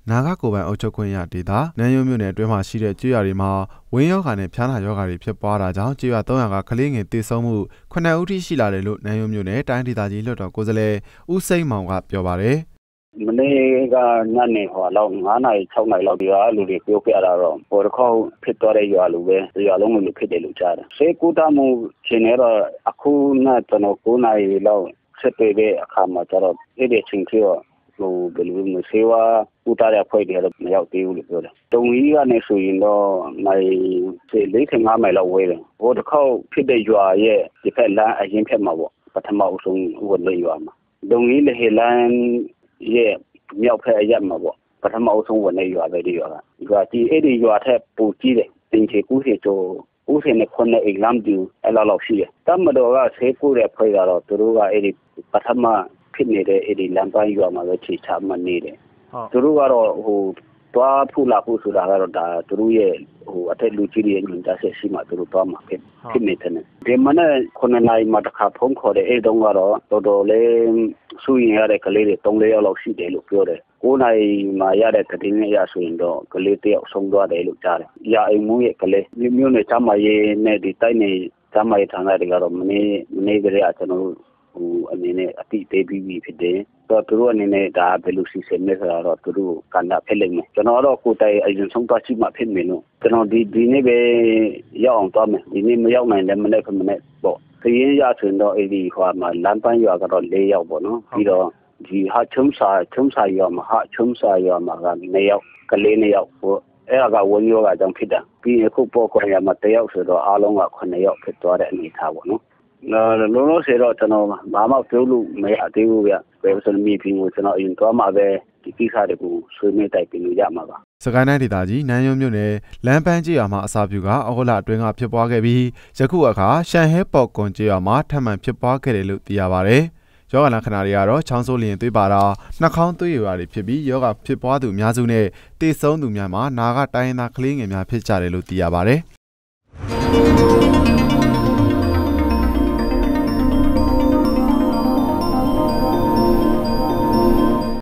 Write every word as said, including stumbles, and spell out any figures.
나가 고반 어쩌고야 되다 내용면에 되마 시대 쥐야리마 웬여간에 편하 여가리 펴봐라장 쥐야 동야가 클링에 띠성무 코나 우리 시라레로 내용면에 단디다지 려더 고슬레 우세이마가 뼈바레 Menega nane hwalo ngana chau nai law dia lu de pyo kya da ro por khaw phit twa de ywa lu be ywa long lu phit de lu cha da se ku ta mu chin ne ro akhu na chano ku nai law set pe de akha ma cha ro e de chin khi ro lu be lu mu se wa ku ta de phoi de ro ma yaw ti u lu pyo da tong yi ga ne so yin do mai se le thing nga mai law we de por khaw phit de ywa ye di phet lan a yin phet ma bo pathama u song won le ywa ma dong yi le he lan yeမြောက်ဖက်အရက်မှာပေါ့ပထမအဆုံးဝင်နေရွာပဲဒီရွာကရွာကြီးအဲ့ဒီရွာထက်ပူကြီးတယ်တင်ချေကူးစီကျော်ဦးစင်နဲ့ခွန်းနဲ့အိမ်လမ်းတူအဲ့လောက်လောက်ရှိတယ်တမတော်ကဆေးကူးတဲ့ဖွဲ့ကတော့သူတို့ကအဲ့ဒီပထမဖြစ်နေတဲ့အဲ့ဒီလမ်းပိုင်းရွာမှာပဲခြေချမနေတယ်သူတို့ကတော့ဟိုတွားဖူလာဖူဆိုတာကတော့ဒါသူတို့ရဲ့ဟိုအထက်လူကြီးတွေညွှန်ကြားချက်ရှိမှသူတို့တွားမှာဖြစ်ဖြစ်နေတယ်ဒီမနေ့ခုနှစ်နာရီမှတစ်ခါဖုန်းခေါ်တယ်အဲ့တုန်းကတော့တော်တော်လေးဆူရင်ရတဲ့ကလေးတွေသုံးလေးယောက်လောက်ရှိတယ်လို့ပြောတယ်ကိုးနာရီမှရတဲ့ကတိနဲ့ရဆိုရင်တော့ကလေးတစ်ယောက်ဆုံးသွားတယ်လို့ကြားတယ်။ရာအိမ်မူရဲ့ကလေးမျိုးမျိုးနဲ့ချမ်းမရေးနဲ့ဒီတိုက်နေချမ်းမရေးဌာနတွေကတော့မနေ့မနေ့ကလေးကကျွန်တော်တို့ဟိုအနေနဲ့အတိသေးပြီးပြီဖြစ်တယ်။တော့သူတို့အနေနဲ့ဒါဘယ်လိုစီစဉ်လဲဆိုတော့သူတို့ကန်တာဖြစ်လိမ့်မယ်။ကျွန်တော်တော့ကိုယ်တိုင်အရင်ဆုံးသွားကြည့်မှဖြစ်မယ်လို့ကျွန်တော်ဒီဒီနေ့ပဲရောက်အောင်သွားမယ်။ဒီနေ့မရောက်နိုင်လည်းမနေ့ကမနေ့ပေါ့။ခရင်ရဆိုရင်တော့အဲ့ဒီဟိုမှာလမ်းပန်းရွာကတော့၄ယောက်ပေါ့နော်။ပြီးတော့ဒီဟာချုံစာချုံစာရွာမှာဟာချုံစာရွာမှာကနှစ်ယောက်ကလေးနှစ်ယောက်ဟိုအဲ့ဒါကဝင်းရောကကြောင့်ဖြစ်တာပြီးရင်ခုပေါ်ခွန်ရမှာတယောက်ဆိုတော့အားလုံးကခုနှစ်ယောက်ဖြစ်သွားတဲ့အနေအထားပေါ့နော်လုံးလုံးစေတော့ကျွန်တော်ဘာမှပြောလို့မရသေးဘူးဗျဘယ်ဆိုမီပြီးကျွန်တော်အရင်တော့မှပဲဒီကိစ္စတွေကိုဆွေးနွေးတိုက်ပြီးလို့ရမှာပါစကိုင်းတိုင်းဒေသကြီးနန်းရုံမြို့နယ်လမ်းပန်းကျေးရွာမှာအစာပြူကအောက်လအတွင်းကဖြစ်ပွားခဲ့ပြီးယခုအခါရှန်ဟဲပေါကွန်ကျေးရွာမှာထပ်မံဖြစ်ပွားခဲ့တယ်လို့သိရပါတယ်ယောဂလက္ခဏာတွေကတော့ချောင်းဆိုးလျင်သွေးပါတာနှာခေါင်းသွေးရည်တွေဖြစ်ပြီးယောဂဖြစ်ပွားသူအများစုနဲ့တေဆုံးသူများမှာနာကတိုင်းသားကလေးငယ်များဖြစ်ကြတယ်လို့သိရပါတယ်